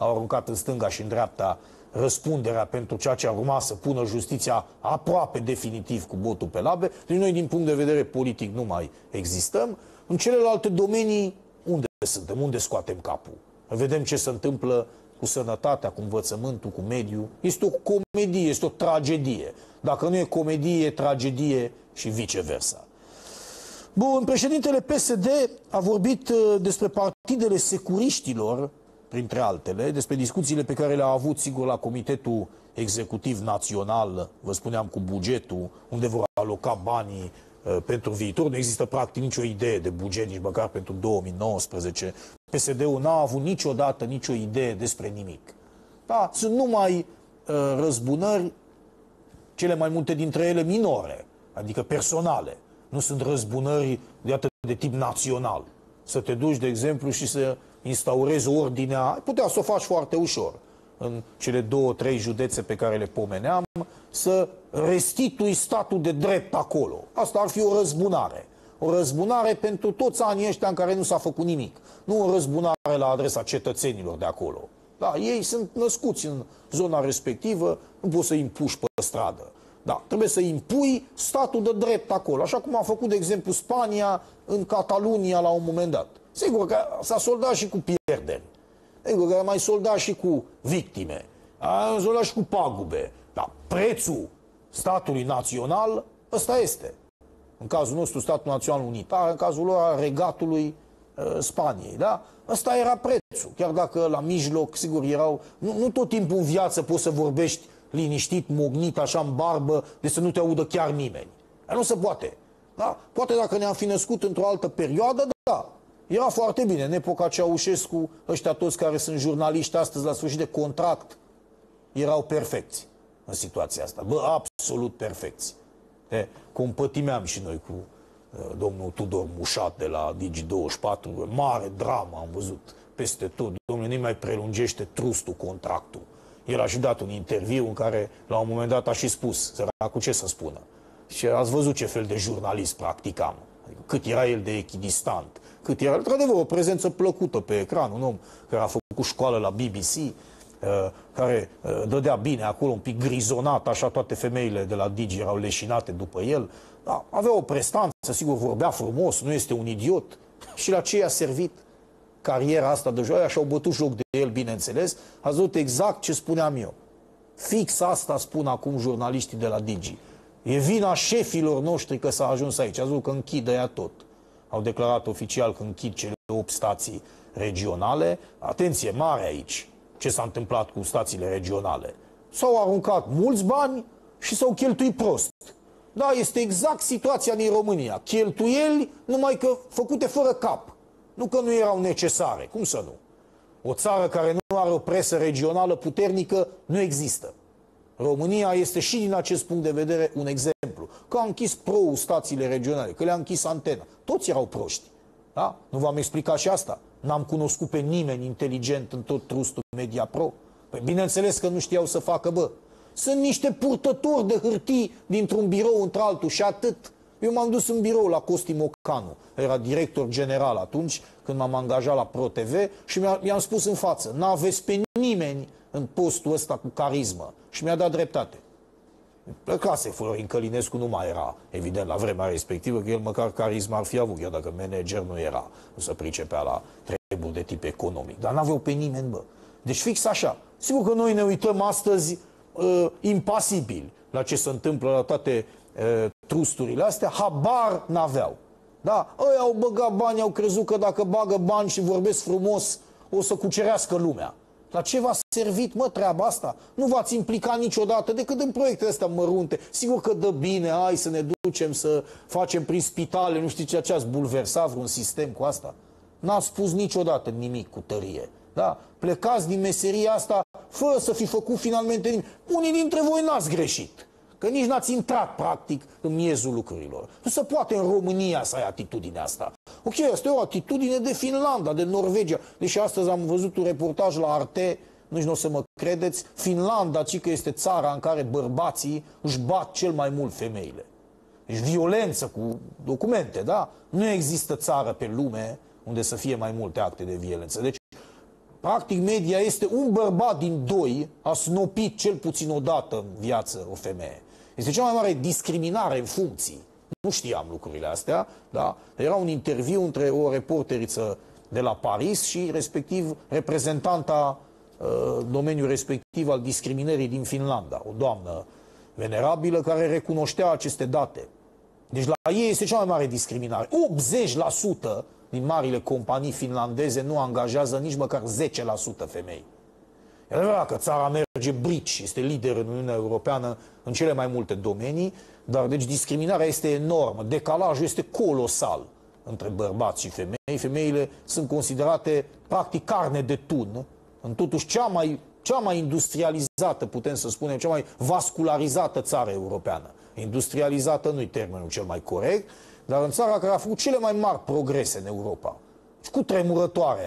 au aruncat în stânga și în dreapta răspunderea pentru ceea ce ar urma să pună justiția aproape definitiv cu botul pe labe. Deci noi, din punct de vedere politic, nu mai existăm. În celelalte domenii, unde suntem? Unde scoatem capul? Vedem ce se întâmplă cu sănătatea, cu învățământul, cu mediul. Este o comedie, este o tragedie. Dacă nu e comedie, e tragedie și viceversa. Bun, președintele PSD a vorbit despre partidele securiștilor, printre altele, despre discuțiile pe care le-a avut, sigur, la Comitetul Executiv Național, vă spuneam, cu bugetul, unde vor aloca banii pentru viitor. Nu există practic nicio idee de buget, nici măcar pentru 2019. PSD-ul n-a avut niciodată nicio idee despre nimic. Da, sunt numai răzbunări, cele mai multe dintre ele minore, adică personale. Nu sunt răzbunări de tip național. Să te duci, de exemplu, și să instaurezi ordinea, putea să o faci foarte ușor. În cele 2-3 județe pe care le pomeneam, să restitui statul de drept acolo. Asta ar fi o răzbunare. O răzbunare pentru toți anii ăștia în care nu s-a făcut nimic. Nu o răzbunare la adresa cetățenilor de acolo. Da, ei sunt născuți în zona respectivă, nu poți să-i impuși pe stradă. Da, trebuie să impui statul de drept acolo, așa cum a făcut, de exemplu, Spania în Catalunia la un moment dat. Sigur că s-a soldat și cu pierderi. Sigur că a mai soldat și cu victime. A soldat și cu pagube. Dar prețul statului național, ăsta este. În cazul nostru, statul național unitar, în cazul lor, regatului Spaniei. Da? Ăsta era prețul. Chiar dacă la mijloc, sigur, erau... Nu tot timpul în viață poți să vorbești liniștit, mognit, așa în barbă, de să nu te audă chiar nimeni. Dar nu se poate. Da? Poate dacă ne-am fi născut într-o altă perioadă, da. Era foarte bine. În epoca Ceaușescu, ăștia toți care sunt jurnaliști astăzi la sfârșit de contract, erau perfecți în situația asta. Bă, absolut perfecți. Compătimeam și noi cu domnul Tudor Mușat de la Digi24. Mare dramă am văzut peste tot. Domnul, nu mai prelungește trustul contractul. El a și dat un interviu în care, la un moment dat, a și spus, săracul, ce să spună. Și ați văzut ce fel de jurnalist practicam. Adică cât era el de echidistant, cât era, într-adevăr, o prezență plăcută pe ecran, un om care a făcut școală la BBC, care dădea bine acolo, un pic grizonat, așa toate femeile de la Digi erau leșinate după el. Da, avea o prestanță, sigur, vorbea frumos, nu este un idiot. Și la ce i-a servit cariera asta de joia și au bătut joc de el, bineînțeles. Ați văzut exact ce spuneam eu. Fix asta spun acum jurnaliștii de la Digi. E vina șefilor noștri că s-a ajuns aici. Ați văzut că închid ea tot. Au declarat oficial că închid cele 8 stații regionale. Atenție mare aici. Ce s-a întâmplat cu stațiile regionale? S-au aruncat mulți bani și s-au cheltuit prost. Da, este exact situația din România. Cheltuieli numai că făcute fără cap. Nu că nu erau necesare. Cum să nu? O țară care nu are o presă regională puternică nu există. România este și din acest punct de vedere un exemplu. Că a închis Pro stațiile regionale, că le-a închis Antena. Toți erau proști. Da? Nu v-am explicat și asta? N-am cunoscut pe nimeni inteligent în tot trustul Media Pro. Păi bineînțeles că nu știau să facă, bă. Sunt niște purtători de hârtii dintr-un birou într-altul și atât. Eu m-am dus în birou la Costi Mocanu, era director general atunci, când m-am angajat la Pro TV și mi-am spus în față, n-aveți pe nimeni în postul ăsta cu carismă. Și mi-a dat dreptate. Plecase Florin Călinescu, nu mai era, evident, la vremea respectivă, că el măcar carisma ar fi avut, chiar dacă manager nu era, nu se pricepea la treburi de tip economic. Dar n-aveau pe nimeni, bă. Deci fix așa. Sigur că noi ne uităm astăzi impasibili la ce se întâmplă la toate trusturile astea, habar n-aveau. Da? Ăia au băgat bani, au crezut că dacă bagă bani și vorbesc frumos, o să cucerească lumea. La ce v-a servit, mă, treaba asta? Nu v-ați implicat niciodată decât în proiectele astea mărunte. Sigur că dă bine, hai să ne ducem să facem prin spitale, nu știu ce ați bulversat vreun sistem cu asta. N-ați spus niciodată nimic cu tărie. Da? Plecați din meseria asta fără să fi făcut finalmente nimic. Unii dintre voi n-ați greșit. Că nici n-ați intrat, practic, în miezul lucrurilor. Nu se poate în România să ai atitudinea asta. Ok, asta e o atitudine de Finlanda, de Norvegia. Deși astăzi am văzut un reportaj la Arte, nici nu o să mă credeți, Finlanda, ci că este țara în care bărbații își bat cel mai mult femeile. Deci violență cu documente, da? Nu există țară pe lume unde să fie mai multe acte de violență. Deci Practic, media este un bărbat din doi a snopit cel puțin o dată în viață o femeie. Este cea mai mare discriminare în funcții. Nu știam lucrurile astea, da? Era un interviu între o reporteriță de la Paris și respectiv reprezentanta domeniul respectiv al discriminării din Finlanda, o doamnă venerabilă care recunoștea aceste date. Deci la ei este cea mai mare discriminare. 80% din marile companii finlandeze nu angajează nici măcar 10% femei. E adevărat că țara merge brici, este lider în Uniunea Europeană în cele mai multe domenii, dar deci discriminarea este enormă, decalajul este colosal între bărbați și femei. Femeile sunt considerate practic carne de tun, în totuși cea mai industrializată, putem să spunem, cea mai vascularizată țară europeană. Industrializată nu-i termenul cel mai corect, dar în țara care a făcut cele mai mari progrese în Europa. Și cu tremurătoare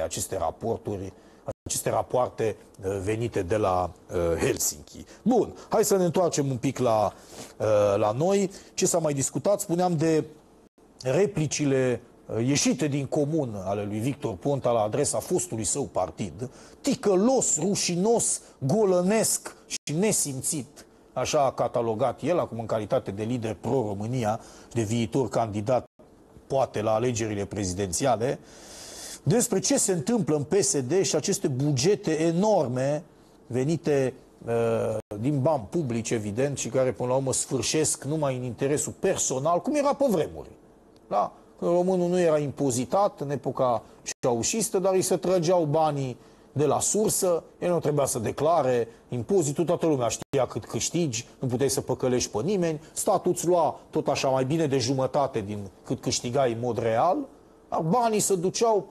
aceste rapoarte venite de la Helsinki. Bun, hai să ne întoarcem un pic la noi. Ce s-a mai discutat? Spuneam de replicile ieșite din comun ale lui Victor Ponta la adresa fostului său partid, ticălos, rușinos, golănesc și nesimțit. Așa a catalogat el, acum în calitate de lider pro-România, de viitor candidat, poate, la alegerile prezidențiale, despre ce se întâmplă în PSD și aceste bugete enorme venite din bani publici, evident, și care, până la urmă, sfârșesc numai în interesul personal, cum era pe vremuri. Da? Când românul nu era impozitat în epoca ceaușistă, dar îi se trăgeau banii de la sursă, el nu trebuia să declare impozitul, toată lumea știa cât câștigi, nu puteai să păcălești pe nimeni, statul îți lua tot așa mai bine de jumătate din cât câștigai în mod real, dar banii se duceau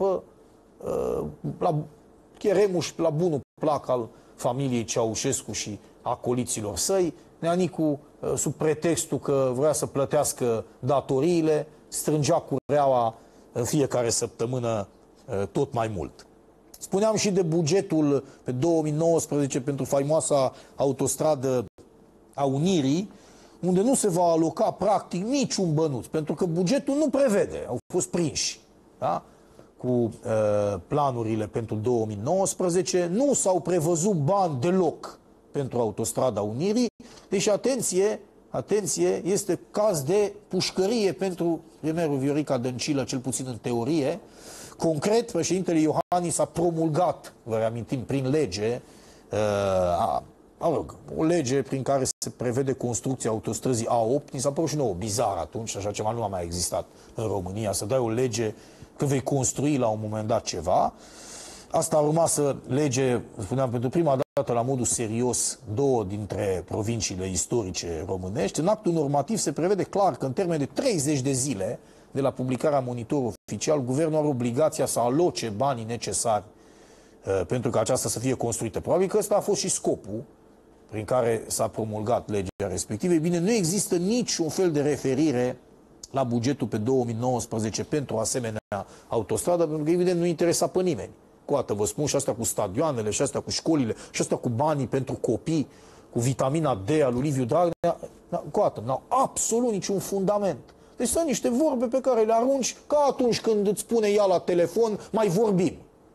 la cheremuș, la bunul plac al familiei Ceaușescu și acoliților săi. Neanicu, sub pretextul că vrea să plătească datoriile, strângea cureaua în fiecare săptămână tot mai mult. Spuneam și de bugetul pe 2019 pentru faimoasa autostradă a Unirii, unde nu se va aloca practic niciun bănuț, pentru că bugetul nu prevede, au fost prinși, da? Cu planurile pentru 2019, nu s-au prevăzut bani deloc pentru autostrada Unirii, deci atenție, este caz de pușcărie pentru premierul Viorica Dăncilă, cel puțin în teorie. Concret, președintele Iohannis a promulgat, vă reamintim, prin lege, o lege prin care se prevede construcția autostrăzii A8. Ni s-a părut și nouă bizar atunci, așa ceva nu a mai existat în România, să dai o lege că vei construi la un moment dat ceva. Asta a urmat să lege, spuneam, pentru prima dată la modul serios două dintre provinciile istorice românești. În actul normativ se prevede clar că în termen de 30 de zile de la publicarea monitorului oficial, guvernul are obligația să aloce banii necesari pentru ca aceasta să fie construită. Probabil că ăsta a fost și scopul prin care s-a promulgat legea respectivă. Ei bine, nu există niciun fel de referire la bugetul pe 2019 pentru asemenea autostradă, pentru că evident nu interesa pe nimeni. Cu atât vă spun, și asta cu stadioanele, și asta cu școlile, și asta cu banii pentru copii, cu vitamina D al lui Liviu Dragnea, cu atât, n-au absolut niciun fundament. Deci sunt niște vorbe pe care le arunci ca atunci când îți spune ea la telefon, mai vorbim.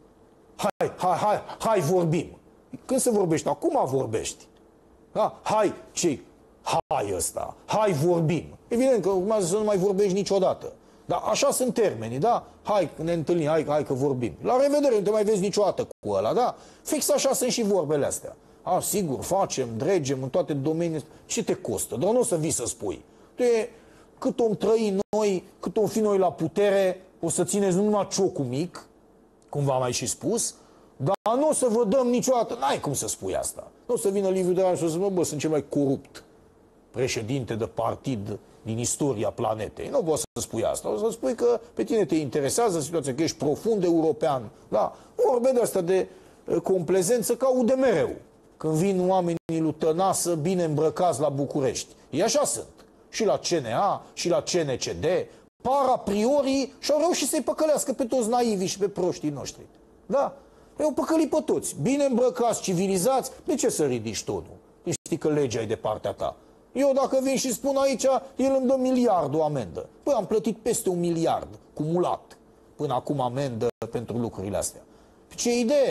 Hai vorbim. Când se vorbește? Acum vorbești. Da? Hai ăsta. Hai vorbim. Evident că urmează să nu mai vorbești niciodată. Dar așa sunt termenii, da? Hai, ne întâlnim, hai că vorbim. La revedere, nu te mai vezi niciodată cu ăla, da? Fix așa sunt și vorbele astea. Sigur, facem, dregem în toate domeniile. Ce te costă? Dar nu o să vii să spui. Cât om trăi noi, cât om fi noi la putere, o să țineți nu numai ciocul mic, cum v-am mai și spus, dar nu o să vă dăm niciodată. N-ai cum să spui asta. Nu o să vină Liviu Dragnea și o să spună, bă, sunt cel mai corupt președinte de partid din istoria planetei. Nu poți să spui asta. O să spui că pe tine te interesează situația, că ești profund european. Da? Vorbe de asta de complezență că audă mereu. Când vin oamenii lui Tănasă bine îmbrăcați la București. E așa sunt. Și la CNA, și la CNCD, par a priori și au reușit să-i păcălească pe toți naivii și pe proștii noștri. Da? Eu păcăli pe toți. Bine îmbrăcați, civilizați, de ce să ridici tonul? Nu știi că legea e de partea ta. Eu dacă vin și spun aici, el îmi dă miliardul amendă. Păi am plătit peste 1 miliard, cumulat, până acum amendă pentru lucrurile astea. Ce idee?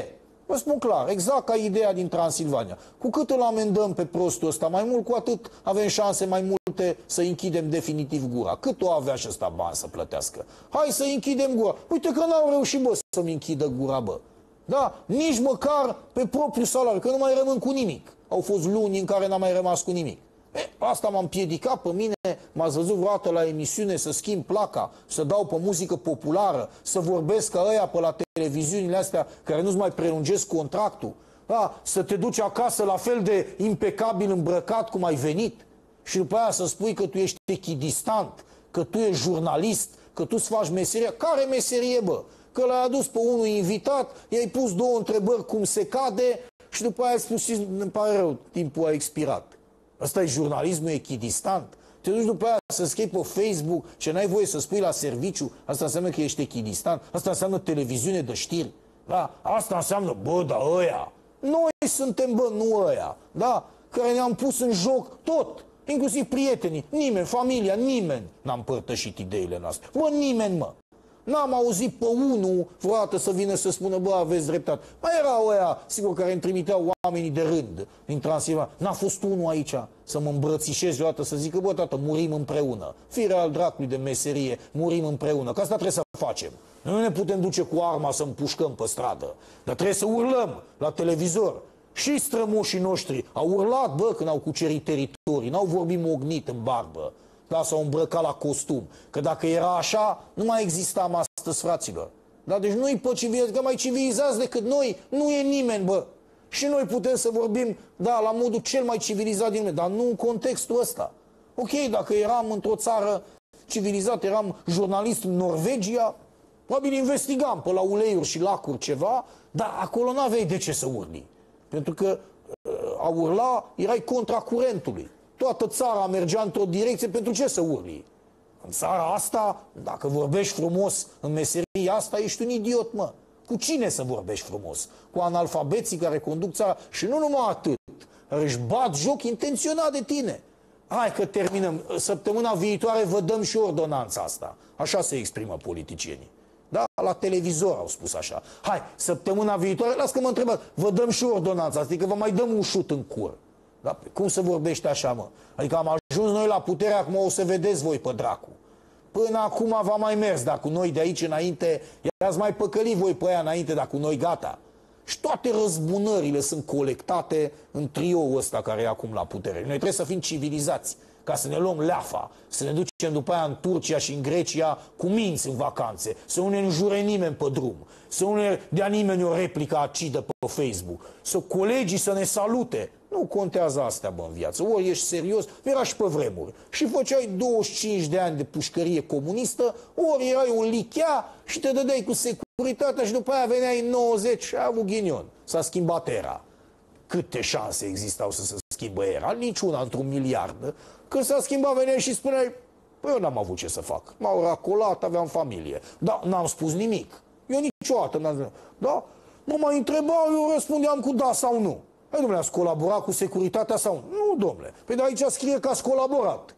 Vă spun clar, exact ca ideea din Transilvania. Cu cât îl amendăm pe prostul ăsta mai mult, cu atât avem șanse mai multe să închidem definitiv gura. Cât o avea și ăsta bani să plătească? Hai să închidem gura. Uite că n-au reușit, bă, să-mi închidă gura, bă. Da? Nici măcar pe propriul salariu, că nu mai rămân cu nimic. Au fost luni în care n-am mai rămas cu nimic. Asta m-a împiedicat pe mine, m-ați văzut vreodată la emisiune să schimb placa, să dau pe muzică populară, să vorbesc ca ăia pe la televiziunile astea care nu-ți mai prelungesc contractul, da? Să te duci acasă la fel de impecabil îmbrăcat cum ai venit și după aia să spui că tu ești echidistant, că tu ești jurnalist, că tu îți faci meseria. Care meserie, bă? Că l-ai adus pe unul invitat, i-ai pus două întrebări cum se cade și după aia ai spus și îmi pare rău, timpul a expirat. Asta e jurnalismul echidistant. Te duci după aia să scrii pe Facebook și n-ai voie să spui la serviciu. Asta înseamnă că ești echidistant. Asta înseamnă televiziune de știri. Da? Asta înseamnă, bă, da, ăia. Noi suntem, bă, nu ăia. Da? Care ne-am pus în joc tot. Inclusiv prietenii. Nimeni, familia, nimeni n-a împărtășit ideile noastre. Bă, nimeni, mă. N-am auzit pe unul vreodată să vină să spună, bă, aveți dreptate. Mai erau ăia, sigur, care îmi trimiteau oamenii de rând din Transilvania. N-a fost unul aici să mă îmbrățișez deodată, să zică, bă, tată, murim împreună. Firea al dracului de meserie, murim împreună. Că asta trebuie să facem. Noi nu ne putem duce cu arma să împușcăm pe stradă. Dar trebuie să urlăm la televizor. Și strămoșii noștri au urlat, bă, când au cucerit teritorii. N-au vorbit mognit în barbă. Da, s-au îmbrăcat la costum. Că dacă era așa, nu mai existam astăzi, fraților. Da, deci nu-i pe civilizați, că mai civilizați decât noi, nu e nimeni, bă. Și noi putem să vorbim, da, la modul cel mai civilizat din lume, dar nu în contextul ăsta. Ok, dacă eram într-o țară civilizată, eram jurnalist în Norvegia, probabil investigam pe la uleiuri și lacuri ceva, dar acolo n-aveai de ce să urli. Pentru că a urla erai contra curentului. Toată țara mergea într-o direcție, pentru ce să urli? În țara asta, dacă vorbești frumos în meseria asta, ești un idiot, mă. Cu cine să vorbești frumos? Cu analfabeții care conduc țara? Și nu numai atât, care își bat joc intenționat de tine. Hai că terminăm. Săptămâna viitoare vă dăm și ordonanța asta. Așa se exprimă politicienii. Da? La televizor au spus așa. Hai, săptămâna viitoare, las că mă întrebați, vă dăm și ordonanța asta, adică vă mai dăm un șut în cur. Da? Cum se vorbește așa, mă? Adică am ajuns noi la putere, acum o să vedeți voi pe dracu. Până acum v-a mai mers, dar cu noi de aici înainte, i-ați mai păcălit voi pe aia înainte, dar cu noi gata. Și toate răzbunările sunt colectate în trioul ăsta care e acum la putere. Noi trebuie să fim civilizați, ca să ne luăm leafa, să ne ducem după aia în Turcia și în Grecia cu minți în vacanțe, să nu ne înjure nimeni pe drum, să nu ne dea nimeni o replică acidă pe Facebook, să colegii să ne salute. Nu contează astea, bă, în viață. Ori ești serios, era și pe vremuri. Și făceai 25 de ani de pușcărie comunistă, ori erai un lichea și te dădeai cu securitatea și după aia veneai în 90 și ai avut ghinion. S-a schimbat era. Câte șanse existau să se schimbe era? Niciuna într-un miliard. Când s-a schimbat, veneai și spuneai, păi eu n-am avut ce să fac. M-au racolat, aveam familie. Da, n-am spus nimic. Eu niciodată n-am spus. Da? Mă mai întrebau, eu răspundeam cu da sau nu. Hai, domnule, ați colaborat cu securitatea sau nu? Nu, domnule. Păi de aici scrie că ați colaborat.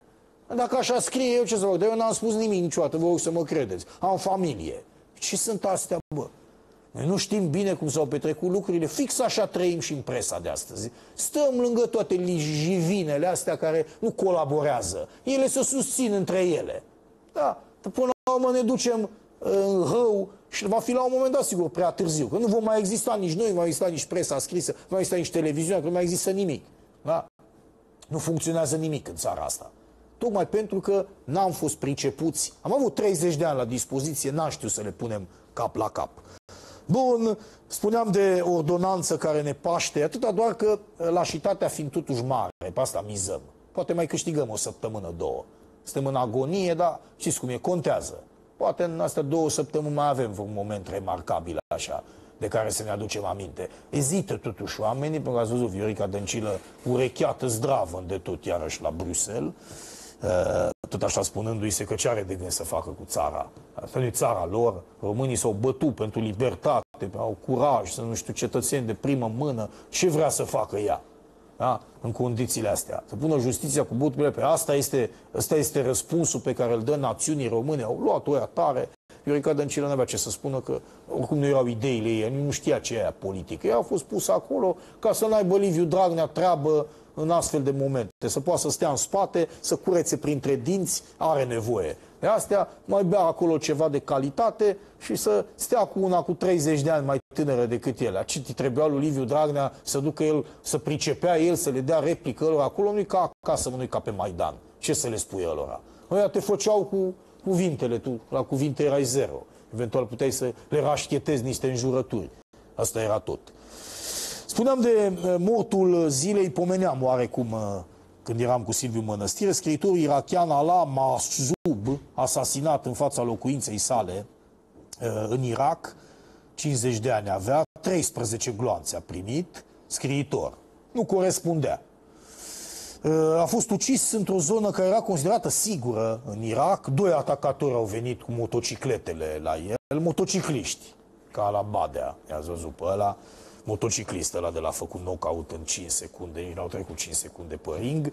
Dacă așa scrie, eu ce să fac? Dar eu n-am spus nimic niciodată, vă rog să mă credeți. Am familie. Ce sunt astea, bă? Noi nu știm bine cum s-au petrecut lucrurile. Fix așa trăim și în presa de astăzi. Stăm lângă toate lijivinele astea care nu colaborează. Ele se susțin între ele. Da, până la urmă ne ducem în rău și va fi la un moment dat, sigur, prea târziu. Că nu vom mai exista nici noi, nu mai exista nici presa scrisă, nu mai exista nici televiziunea, că nu mai există nimic. Da? Nu funcționează nimic în țara asta. Tocmai pentru că n-am fost pricepuți. Am avut 30 de ani la dispoziție, n-am știut să le punem cap la cap. Bun, spuneam de ordonanță care ne paște, atâta doar că lașitatea fiind totuși mare, pe asta mizăm. Poate mai câștigăm o săptămână, două. Suntem în agonie, dar știți cum e, contează. Poate în astea 2 săptămâni mai avem un moment remarcabil așa, de care să ne aducem aminte. Ezită totuși oamenii, pentru că ați văzut Viorica Dăncilă urecheată zdravă de tot iarăși la Bruxelles, tot așa spunându-i se că ce are de gând să facă cu țara. Asta nu e țara lor. Românii s-au bătut pentru libertate, au curaj, să nu știu, cetățeni de primă mână. Ce vrea să facă ea? Da? În condițiile astea. Să pună justiția cu buturile pe asta este răspunsul pe care îl dă națiunii române. Au luat-o ea tare Viorica Dăncilă n-avea ce să spună, că oricum nu erau ideile ei, nu știa ce e aia politică. Ea a fost pusă acolo ca să n-aibă Liviu Dragnea treabă în astfel de momente. Să poată să stea în spate, să curețe printre dinți, are nevoie. De astea mai bea acolo ceva de calitate și să stea cu una cu 30 de ani mai tânără decât el. Ce trebuia lui Liviu Dragnea să ducă el, să pricepea el, să le dea replică lor acolo? Nu-i ca acasă, nu-i ca pe Maidan. Ce să le spui lor? Ăia te făceau cu cuvintele, tu la cuvinte erai zero. Eventual puteai să le rașchetezi niște înjurături. Asta era tot. Spuneam de mortul zilei, pomeneam oarecum când eram cu Silviu Mănăstire, scriitorul irachian Alaa Mahzoub, asasinat în fața locuinței sale în Irak, 50 de ani avea, 13 gloanțe a primit, scriitor. Nu corespundea. A fost ucis într-o zonă care era considerată sigură în Irak. 2 atacatori au venit cu motocicletele la el, motocicliști, ca la Badea, i-ați văzut pe ăla, motociclist ăla de la făcut knockout în 5 secunde, ei n-au trecut 5 secunde pe ring,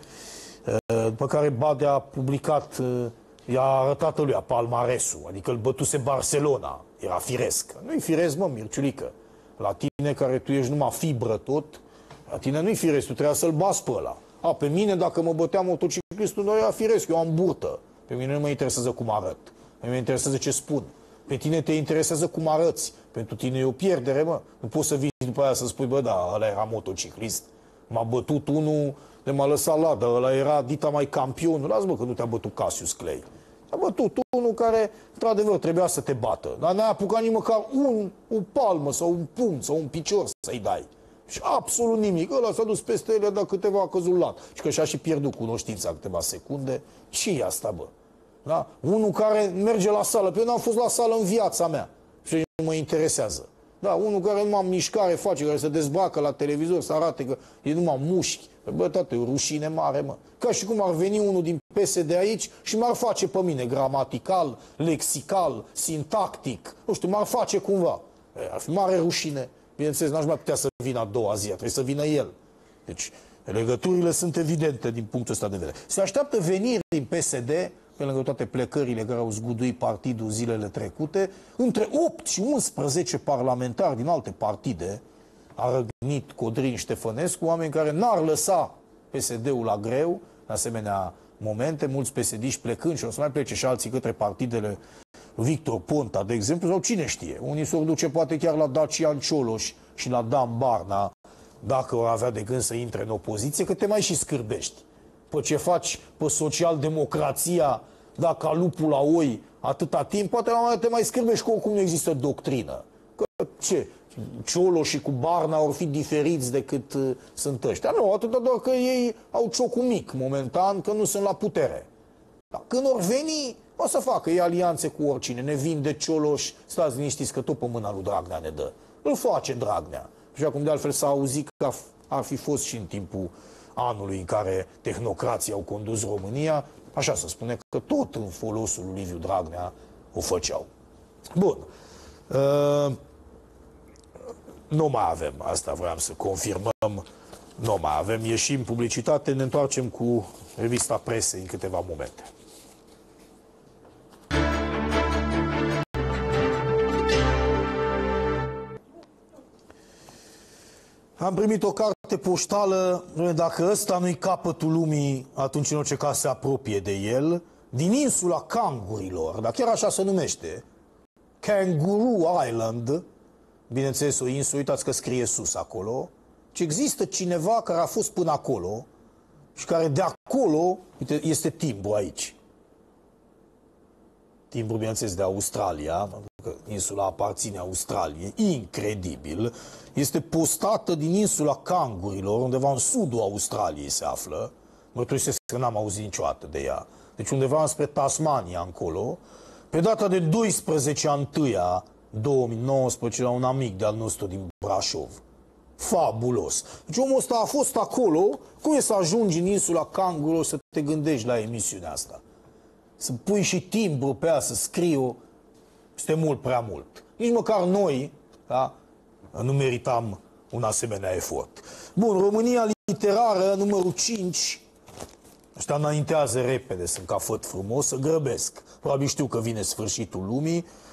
după care Badea a publicat, i-a arătat lui palmaresul, adică îl bătuse Barcelona, era firesc. Nu-i firesc, mă, Mirciulică, la tine care tu ești numai fibră tot, la tine nu-i firesc, tu trebuia să-l bați pe ăla. Pe mine, dacă mă bătea motociclistul, nu era firesc, eu am burtă. Pe mine nu mă interesează cum arăt. Pe mine mă interesează ce spun. Pe tine te interesează cum arăți. Pentru tine e o pierdere, mă. Nu poți să vii după aia să spui, bă, da, ăla era motociclist. M-a bătut unul de m-a lăsat ladă, ăla era dita mai campionul. Lasă-mă că nu te-a bătut Cassius Clay. A bătut unul care, într-adevăr, trebuia să te bată. Dar n-ai apucat nici măcar o palmă sau un pumn sau un picior să-i dai. Și absolut nimic. Ăla s-a dus peste ele, dar câteva a căzut lat. Și că și-a și pierdut cunoștința câteva secunde. Ce e asta, bă? Da? Unul care merge la sală. Pe eu n-am fost la sală în viața mea. Și nu mă interesează. Da, unul care numai mișcare face, care se dezbracă la televizor, să arate că e numai mușchi. Bă, tată, e o rușine mare, mă. Ca și cum ar veni unul din PSD aici și m-ar face pe mine gramatical, lexical, sintactic. Nu știu, m-ar face cumva. Ar fi mare rușine. Bineînțeles, n-aș mai putea să vină a doua zi, trebuie să vină el. Deci, legăturile sunt evidente din punctul ăsta de vedere. Se așteaptă veniri din PSD, pe lângă toate plecările care au zguduit partidul zilele trecute, între 8 și 11 parlamentari din alte partide, a Răgnit, Codrin, Ștefănescu, oameni care n-ar lăsa PSD-ul la greu, în asemenea momente, mulți PSD-ști plecând și o să mai plece și alții către partidele Victor Ponta, de exemplu, sau cine știe. Unii s-or duce poate chiar la Dacian Cioloș și la Dan Barna, dacă or avea de gând să intre în opoziție, că te mai și scârbești. Pe ce faci pe social-democrația, dacă ca lupul la oi atâta timp, poate te mai scârbești, că oricum nu există doctrină. Că ce? Cioloș și cu Barna or fi diferiți decât sunt ăștia. Nu, atâta doar că ei au ciocul mic momentan, că nu sunt la putere. Dar când or veni, o să facă ei alianțe cu oricine. Ne vinde Cioloș, stați liniștiți că tot pe mâna lui Dragnea ne dă. Îl face Dragnea. Și acum de altfel s-a auzit că ar fi fost și în timpul anului în care tehnocrații au condus România, așa se spune că tot în folosul lui Liviu Dragnea o făceau. Bun. Nu mai avem, asta vreau să confirmăm, nu mai avem, ieșim publicitate, ne întoarcem cu revista presei în câteva momente. Am primit o carte poștală, dacă ăsta nu-i capătul lumii, atunci în orice caz se apropie de el, din insula Cangurilor, dar chiar așa se numește, Kangaroo Island, bineînțeles o insulă, uitați că scrie sus acolo, și există cineva care a fost până acolo și care de acolo, uite, este timbru aici. Timbru, bineînțeles, de Australia, că insula aparține Australiei, incredibil, este postată din insula Cangurilor, undeva în sudul Australiei se află, mărturisesc că n-am auzit niciodată de ea, deci undeva spre Tasmania încolo, pe data de 12/1/2019 la un amic de-al nostru din Brașov. Fabulos. Deci omul ăsta a fost acolo, cum e să ajungi în insula Cangurilor să te gândești la emisiunea asta? Să pui și timbru pe ea, să scrii este mult prea mult. Nici măcar noi, da, nu meritam un asemenea efort. Bun, România literară, numărul 5. Ăștia înaintează repede, sunt ca făt frumos, să grăbesc. Probabil știu că vine sfârșitul lumii.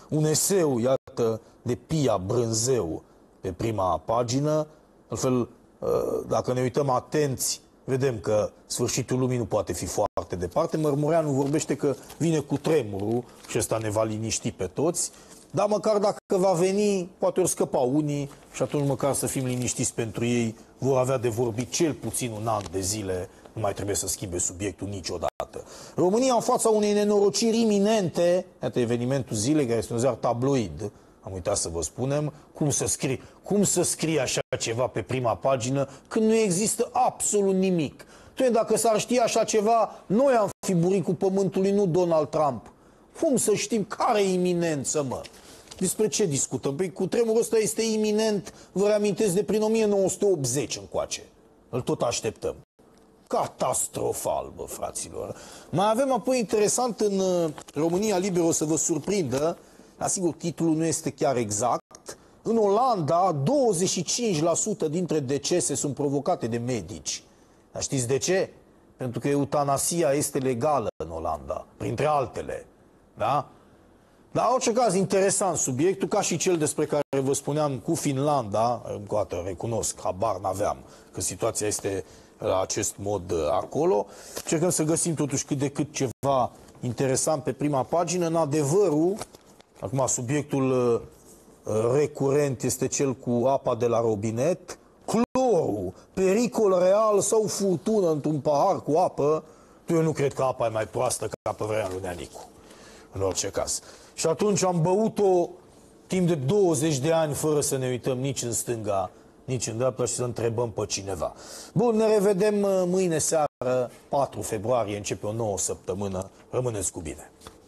un eseu, iată, de Pia Brânzeu pe prima pagină. Altfel, dacă ne uităm atenți, vedem că sfârșitul lumii nu poate fi foarte departe. Mărmureanu vorbește că vine cu tremurul și ăsta ne va liniști pe toți. Dar măcar dacă va veni, poate ori scăpa unii și atunci măcar să fim liniștiți pentru ei, vor avea de vorbit cel puțin un an de zile, nu mai trebuie să schimbe subiectul niciodată. România în fața unei nenorociri iminente, iată evenimentul zilei, care este un ziar tabloid, am uitat să vă spunem, cum să scrie așa ceva pe prima pagină când nu există absolut nimic. Dacă s-ar ști așa ceva, noi am fi buricul pământului, nu Donald Trump. Cum să știm care e iminență, mă? Despre ce discutăm? Păi cu tremurul ăsta este iminent, vă reamintesc, de prin 1980 încoace. Îl tot așteptăm. Catastrofal, bă, fraților. Mai avem apoi interesant în România Liberă, o să vă surprindă, dar sigur titlul nu este chiar exact. În Olanda, 25% dintre decese sunt provocate de medici. Dar știți de ce? Pentru că eutanasia este legală în Olanda, printre altele. Da? Dar în orice caz, interesant subiectul, ca și cel despre care vă spuneam cu Finlanda, încă o dată recunosc, habar n-aveam, că situația este la acest mod acolo. Încercăm să găsim totuși cât de cât ceva interesant pe prima pagină. În Adevărul, acum subiectul recurent este cel cu apa de la robinet, clorul, pericol real sau furtună într-un pahar cu apă. Eu nu cred că apa e mai proastă ca pe vremea lui Neanicu, în orice caz. Și atunci am băut-o timp de 20 de ani fără să ne uităm nici în stânga, nici în dreapta și să întrebăm pe cineva. Bun, ne revedem mâine seară, 4 februarie, începe o nouă săptămână. Rămâneți cu bine!